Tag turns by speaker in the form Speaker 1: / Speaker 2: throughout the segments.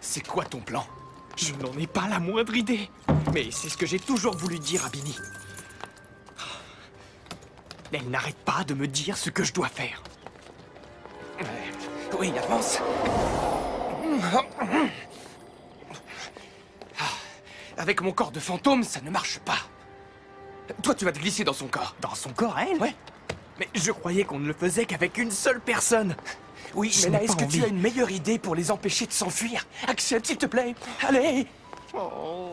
Speaker 1: C'est quoi ton plan? Je n'en ai pas la moindre idée. Mais c'est ce que j'ai toujours voulu dire à Binny. Elle n'arrête pas de me dire ce que je dois faire. Oui, avance. Avec mon corps de fantôme, ça ne marche pas. Toi, tu vas te glisser dans son corps. Dans son corps, à elle? Ouais. Mais je croyais qu'on ne le faisait qu'avec une seule personne. Oui, mais là, est-ce que tu as une meilleure idée pour les empêcher de s'enfuir? Accepte, s'il te plaît. Allez. Oh.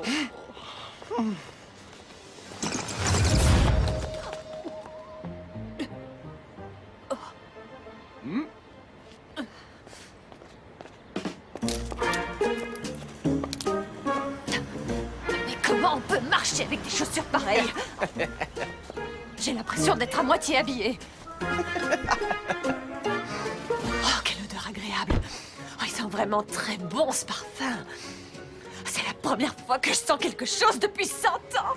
Speaker 2: Mais comment on peut marcher avec des chaussures pareilles? J'ai l'impression d'être à moitié habillée. Oh, quelle odeur agréable. Oh, il sent vraiment très bon, ce parfum. C'est la première fois que je sens quelque chose depuis 100 ans.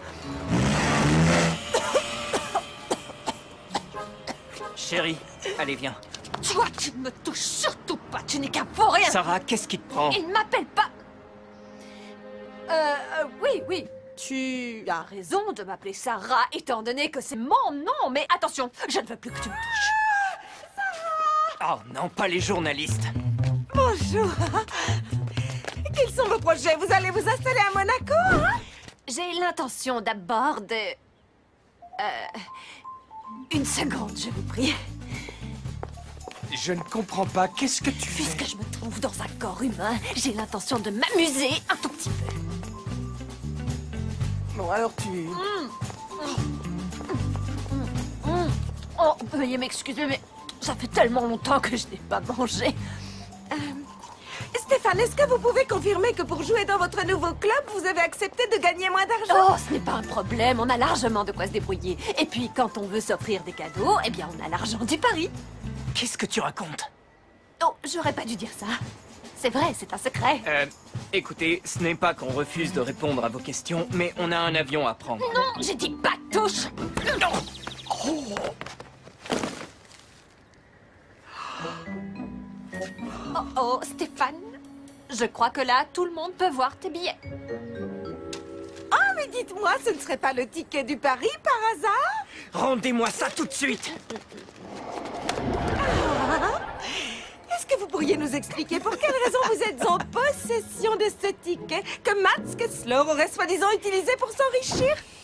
Speaker 3: Chérie, allez, viens.
Speaker 2: Toi, tu ne me touches surtout pas. Tu n'es qu'un faux rien.
Speaker 3: Sarah, qu'est-ce qui te prend?
Speaker 2: Il ne m'appelle pas... oui. Tu as raison de m'appeler Sarah, étant donné que c'est mon nom. Mais attention, je ne veux plus que tu me touches.
Speaker 3: Oh non, pas les journalistes.
Speaker 4: Bonjour. Quels sont vos projets? Vous allez vous installer à Monaco, hein?
Speaker 2: J'ai l'intention d'abord de... une seconde, je vous prie.
Speaker 1: Je ne comprends pas. Qu'est-ce que tu fais?
Speaker 2: Puisque je me trouve dans un corps humain, j'ai l'intention de m'amuser un tout petit peu.
Speaker 1: Bon, alors tu...
Speaker 2: Oh, veuillez m'excuser, mais ça fait tellement longtemps que je n'ai pas mangé.
Speaker 4: Stéphane, est-ce que vous pouvez confirmer que pour jouer dans votre nouveau club, vous avez accepté de gagner moins d'argent?
Speaker 2: Oh, ce n'est pas un problème, on a largement de quoi se débrouiller. Et puis, quand on veut s'offrir des cadeaux, eh bien, on a l'argent du pari.
Speaker 3: Qu'est-ce que tu racontes?
Speaker 2: Oh, j'aurais pas dû dire ça. C'est vrai, c'est un secret.
Speaker 3: Écoutez, ce n'est pas qu'on refuse de répondre à vos questions, mais on a un avion à prendre.
Speaker 2: Non, j'ai dit pas de touche. Oh, Stéphane, je crois que là, tout le monde peut voir tes billets.
Speaker 4: Ah, mais dites-moi, ce ne serait pas le ticket du pari, par hasard?
Speaker 3: Rendez-moi ça tout de suite!
Speaker 4: Est-ce que vous pourriez nous expliquer pour quelle raison vous êtes en possession de ce ticket que Mats Kessler aurait soi-disant utilisé pour s'enrichir?